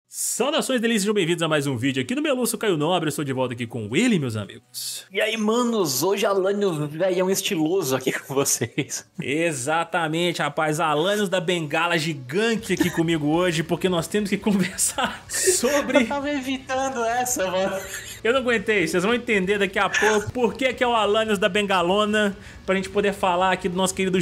Saudações delícias, sejam bem-vindos a mais um vídeo aqui no Meluço Caio Nobre. Eu estou de volta aqui com o Willy, meus amigos. E aí, manos, hoje Alanios velhão estiloso aqui com vocês. Exatamente, rapaz, Alanios da Bengala gigante aqui comigo hoje, porque nós temos que conversar sobre... Eu tava evitando essa, mano. Eu não aguentei, vocês vão entender daqui a pouco por que é o Alanios da Bengalona, pra gente poder falar aqui do nosso querido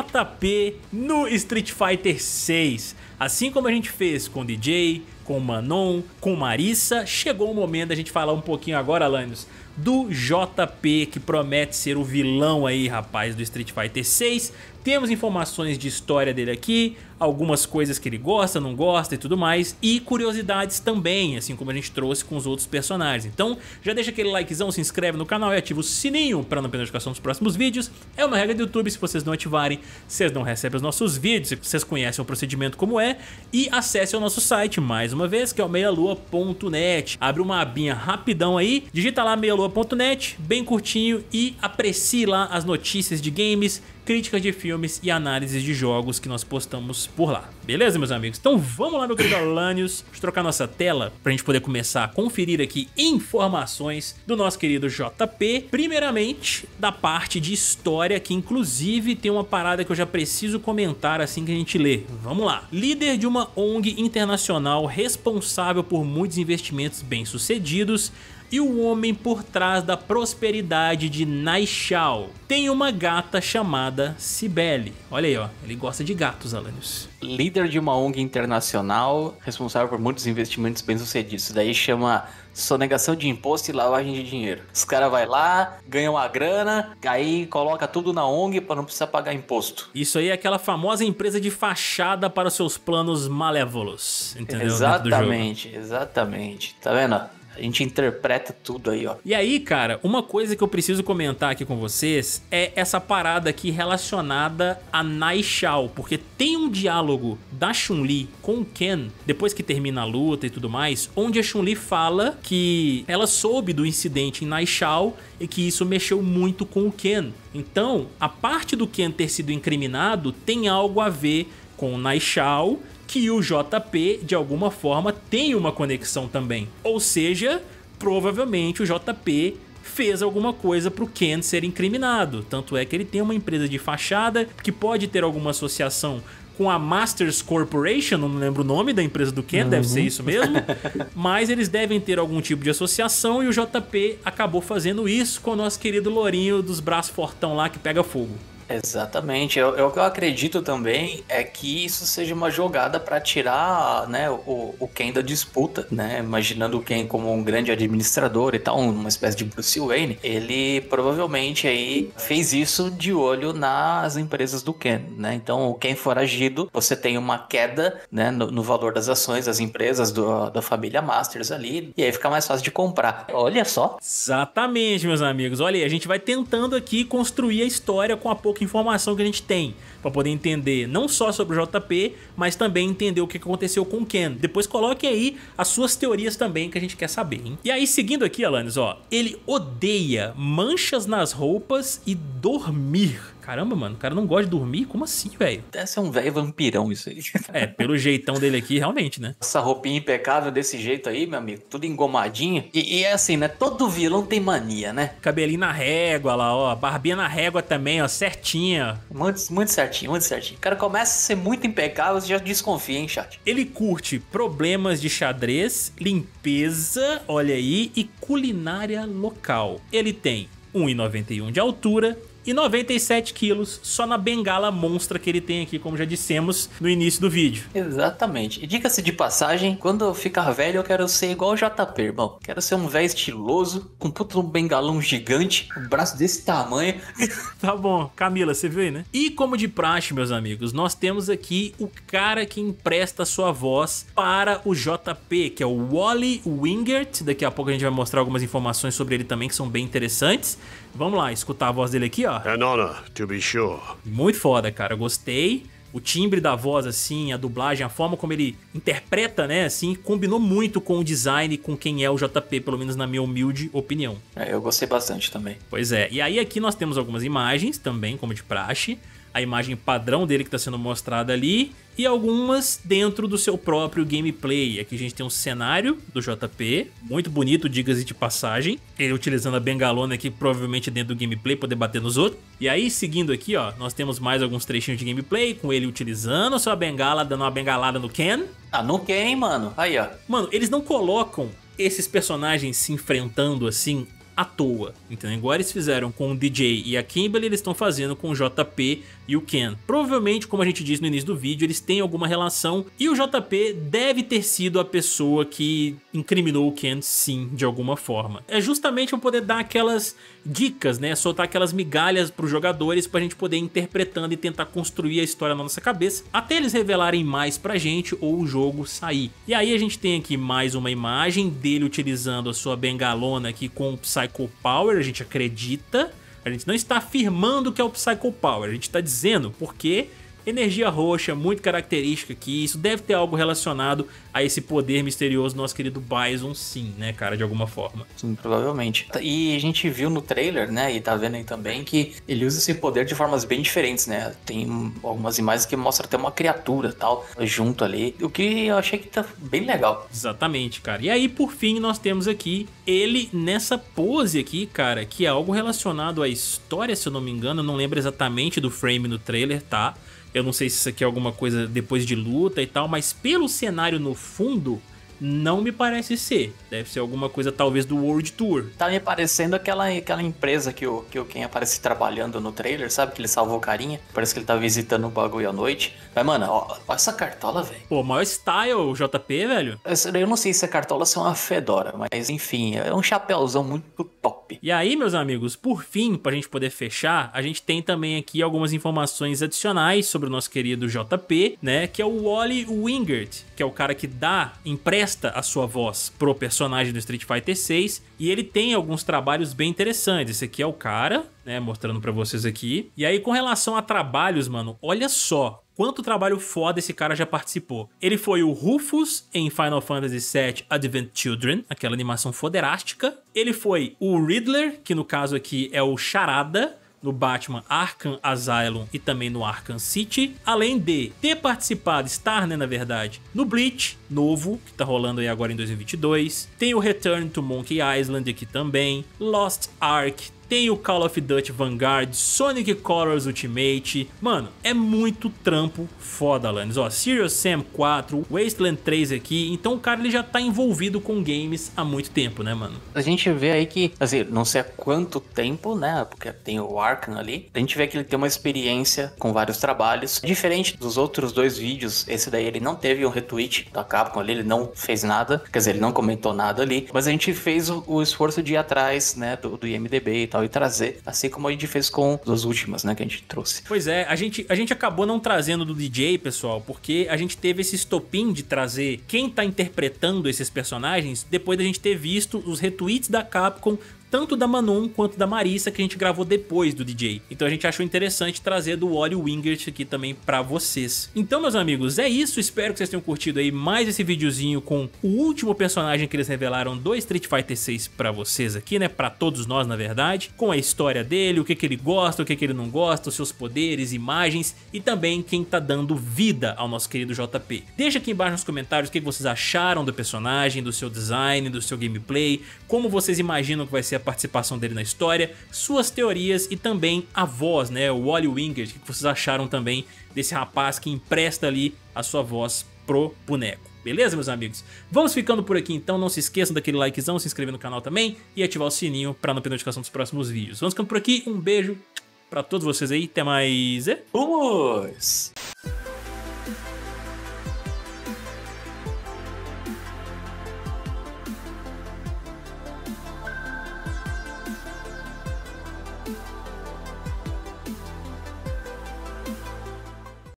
JP no Street Fighter 6. Assim como a gente fez com o DJ, com o Manon, com Marissa, chegou o momento da gente falar um pouquinho agora, Alanios, do JP, que promete ser o vilão aí, rapaz, do Street Fighter 6. Temos informações de história dele aqui, algumas coisas que ele gosta, não gosta e tudo mais, e curiosidades também, assim como a gente trouxe com os outros personagens. Então já deixa aquele likezão, se inscreve no canal e ativa o sininho para não perder a notificação dos próximos vídeos. É uma regra do YouTube, se vocês não ativarem, vocês não recebem os nossos vídeos, vocês conhecem o procedimento como é. E acesse o nosso site mais uma vez, que é o meialua.net. Abre uma abinha rapidão aí, digita lá meialua.net, bem curtinho, e aprecie lá as notícias de games, críticas de filmes e análises de jogos que nós postamos por lá. Beleza, meus amigos? Então vamos lá, meu querido Alanios, vamos trocar nossa tela pra gente poder começar a conferir aqui informações do nosso querido JP. Primeiramente, da parte de história, que inclusive tem uma parada que eu já preciso comentar assim que a gente lê. Vamos lá. Líder de uma ONG internacional responsável por muitos investimentos bem-sucedidos e o homem por trás da prosperidade de Naixal tem uma gata chamada Cibele. Olha aí, ó, ele gosta de gatos, Alanios. Líder de uma ONG internacional responsável por muitos investimentos bem-sucedidos. Isso daí chama sonegação de imposto e lavagem de dinheiro. Os caras vão lá, ganham uma grana, aí coloca tudo na ONG para não precisar pagar imposto. Isso aí é aquela famosa empresa de fachada para os seus planos malévolos, entendeu? Exatamente, exatamente. Tá vendo? A gente interpreta tudo aí, ó. E aí, cara, uma coisa que eu preciso comentar aqui com vocês é essa parada aqui relacionada a Naixal, porque tem um diálogo da Chun-Li com o Ken, depois que termina a luta e tudo mais, onde a Chun-Li fala que ela soube do incidente em Naixal e que isso mexeu muito com o Ken. Então, a parte do Ken ter sido incriminado tem algo a ver com Naixal, que o JP, de alguma forma, tem uma conexão também. Ou seja, provavelmente o JP fez alguma coisa pro Ken ser incriminado. Tanto é que ele tem uma empresa de fachada que pode ter alguma associação com a Masters Corporation, não lembro o nome da empresa do Ken, deve ser isso mesmo. Mas eles devem ter algum tipo de associação e o JP acabou fazendo isso com o nosso querido lourinho dos braços fortão lá que pega fogo. Exatamente, o que eu acredito também é que isso seja uma jogada para tirar, né, o Ken da disputa, né, imaginando o Ken como um grande administrador e tal, uma espécie de Bruce Wayne, ele provavelmente aí fez isso de olho nas empresas do Ken, né, então o Ken foragido, você tem uma queda, né, no valor das ações das empresas da família Masters ali, e aí fica mais fácil de comprar, olha só. Exatamente, meus amigos, olha aí, a gente vai tentando aqui construir a história com a pouca informação que a gente tem, para poder entender não só sobre o JP, mas também entender o que aconteceu com o Ken. Depois coloque aí as suas teorias também, que a gente quer saber, hein? E aí, seguindo aqui, Alanios, ó, ele odeia manchas nas roupas e dormir. Caramba, mano, o cara não gosta de dormir? Como assim, velho? Deve ser um velho vampirão isso aí. É, pelo jeitão dele aqui, realmente, né? Essa roupinha impecável desse jeito aí, meu amigo, tudo engomadinho. E é assim, né? Todo vilão tem mania, né? Cabelinho na régua lá, ó. Barbinha na régua também, ó, certinha. Muito certinho, muito certinho. O cara começa a ser muito impecável, você já desconfia, hein, chat? Ele curte problemas de xadrez, limpeza, olha aí, e culinária local. Ele tem 1,91 de altura e 97 quilos só na bengala monstra que ele tem aqui, como já dissemos no início do vídeo. Exatamente. E diga-se de passagem, quando eu ficar velho eu quero ser igual o JP, irmão. Quero ser um velho estiloso, com um bengalão gigante, um braço desse tamanho. Tá bom, Camila, você viu aí, né? E como de praxe, meus amigos, nós temos aqui o cara que empresta sua voz para o JP, que é o Wally Wingert. Daqui a pouco a gente vai mostrar algumas informações sobre ele também, que são bem interessantes. Vamos lá, escutar a voz dele aqui, ó. An honor, to be sure. Muito foda, cara, gostei. O timbre da voz, assim, a dublagem, a forma como ele interpreta, né, assim, combinou muito com o design, com quem é o JP, pelo menos na minha humilde opinião. Eu gostei bastante também. Pois é, e aí aqui nós temos algumas imagens também, como de praxe. A a imagem padrão dele que está sendo mostrada ali, e algumas dentro do seu próprio gameplay. Aqui a gente tem um cenário do JP, muito bonito, diga-se de passagem. Ele utilizando a bengalona aqui, provavelmente dentro do gameplay, poder bater nos outros. E aí, seguindo aqui, ó, nós temos mais alguns trechinhos de gameplay, com ele utilizando a sua bengala, dando uma bengalada no Ken. Ah, no Ken, mano. Aí, ó. Mano, eles não colocam esses personagens se enfrentando assim à toa, então igual eles fizeram com o DJ e a Kimberly, eles estão fazendo com o JP e o Ken. Provavelmente, como a gente disse no início do vídeo, eles têm alguma relação e o JP deve ter sido a pessoa que incriminou o Ken, sim, de alguma forma. É justamente para poder dar aquelas dicas, né, soltar aquelas migalhas para os jogadores pra gente poder ir interpretando e tentar construir a história na nossa cabeça, até eles revelarem mais pra gente ou o jogo sair. E aí a gente tem aqui mais uma imagem dele utilizando a sua bengalona aqui com o Psycho Power, a gente acredita. A gente não está afirmando que é o Psycho Power, a gente está dizendo porque energia roxa, muito característica aqui, isso deve ter algo relacionado a esse poder misterioso do nosso querido Bison, sim, né, cara, de alguma forma. Sim, provavelmente. E a gente viu no trailer, né, e tá vendo aí também que ele usa esse poder de formas bem diferentes, né, tem algumas imagens que mostram até uma criatura tal, junto ali, o que eu achei que tá bem legal. Exatamente, cara. E aí, por fim, nós temos aqui ele nessa pose aqui, cara, que é algo relacionado à história, se eu não me engano, eu não lembro exatamente do frame no trailer, tá? Eu não sei se isso aqui é alguma coisa depois de luta e tal, mas pelo cenário no fundo, não me parece ser. Deve ser alguma coisa talvez do World Tour. Tá me parecendo aquela empresa que o Ken aparece trabalhando no trailer, sabe? Que ele salvou o carinha. Parece que ele tá visitando o bagulho à noite. Mas, mano, ó essa cartola, velho. Pô, maior style, JP, velho. Eu não sei se a cartola é uma fedora, mas enfim, é um chapéuzão muito top. E aí, meus amigos, por fim, pra gente poder fechar, a gente tem também aqui algumas informações adicionais sobre o nosso querido JP, né? Que é o Wally Wingert, que é o cara que empresta a sua voz pro personagem do Street Fighter 6. E ele tem alguns trabalhos bem interessantes. Esse aqui é o cara, né? Mostrando pra vocês aqui. E aí, com relação a trabalhos, mano, olha só quanto trabalho foda esse cara já participou. Ele foi o Rufus em Final Fantasy VII Advent Children, aquela animação foderástica. Ele foi o Riddler, que no caso aqui é o Charada, no Batman Arkham Asylum e também no Arkham City, além de ter participado, né, na verdade, no Bleach novo, que tá rolando aí agora em 2022, tem o Return to Monkey Island aqui também, Lost Ark, tem o Call of Duty Vanguard, Sonic Colors Ultimate. Mano, é muito trampo foda, Alanis. Ó, Serious Sam 4, Wasteland 3 aqui. Então o cara ele já tá envolvido com games há muito tempo, né, mano? A gente vê aí que, assim, não sei há quanto tempo, né, porque tem o Arkham ali. A gente vê que ele tem uma experiência com vários trabalhos. Diferente dos outros dois vídeos, esse daí ele não teve um retweet da Capcom ali, ele não fez nada. Quer dizer, ele não comentou nada ali. Mas a gente fez o esforço de ir atrás, né, do IMDb e tal, e trazer, assim como a gente fez com as últimas, né, que a gente trouxe. Pois é, a gente acabou não trazendo do DJ, pessoal, porque a gente teve esse estopim de trazer quem tá interpretando esses personagens depois da gente ter visto os retweets da Capcom, tanto da Manon quanto da Marissa, que a gente gravou depois do DJ. Então a gente achou interessante trazer do Wally Wingert aqui também pra vocês. Então, meus amigos, é isso. Espero que vocês tenham curtido aí mais esse videozinho com o último personagem que eles revelaram do Street Fighter 6 pra vocês aqui, né? Pra todos nós, na verdade. Com a história dele, o que ele gosta, o que ele não gosta, os seus poderes, imagens e também quem tá dando vida ao nosso querido JP. Deixa aqui embaixo nos comentários o que vocês acharam do personagem, do seu design, do seu gameplay, como vocês imaginam que vai ser a participação dele na história, suas teorias e também a voz, né, o Wally Wingert, o que vocês acharam também desse rapaz que empresta ali a sua voz pro boneco. Beleza, meus amigos? Vamos ficando por aqui então, não se esqueçam daquele likezão, se inscrever no canal também e ativar o sininho para não perder notificação dos próximos vídeos. Vamos ficando por aqui, um beijo pra todos vocês aí, até mais. Vamos!